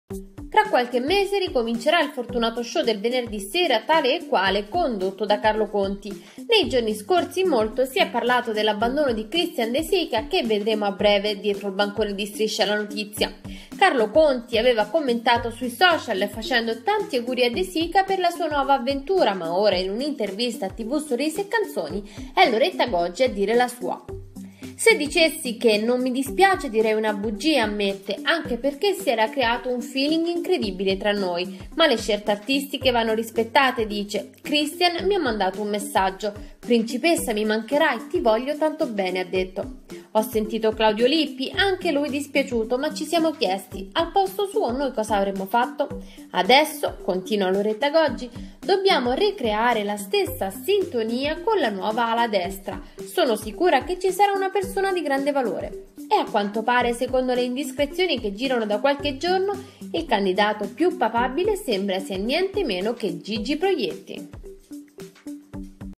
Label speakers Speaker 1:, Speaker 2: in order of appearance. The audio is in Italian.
Speaker 1: Tra qualche mese ricomincerà il fortunato show del venerdì sera tale e quale condotto da Carlo Conti. Nei giorni scorsi molto si è parlato dell'abbandono di Christian De Sica che vedremo a breve dietro il bancone di Striscia la Notizia. Carlo Conti aveva commentato sui social facendo tanti auguri a De Sica per la sua nuova avventura, ma ora in un'intervista a TV Sorrisi e Canzoni è Loretta Goggi a dire la sua. Se dicessi che non mi dispiace direi una bugia, ammette, anche perché si era creato un feeling incredibile tra noi, ma le scelte artistiche vanno rispettate, dice. Christian mi ha mandato un messaggio: principessa, mi mancherai, ti voglio tanto bene, ha detto. Ho sentito Claudio Lippi, anche lui dispiaciuto, ma ci siamo chiesti, al posto suo noi cosa avremmo fatto? Adesso, continua Loretta Goggi, dobbiamo ricreare la stessa sintonia con la nuova ala destra. Sono sicura che ci sarà una persona di grande valore. E a quanto pare, secondo le indiscrezioni che girano da qualche giorno, il candidato più papabile sembra sia niente meno che Gigi Proietti.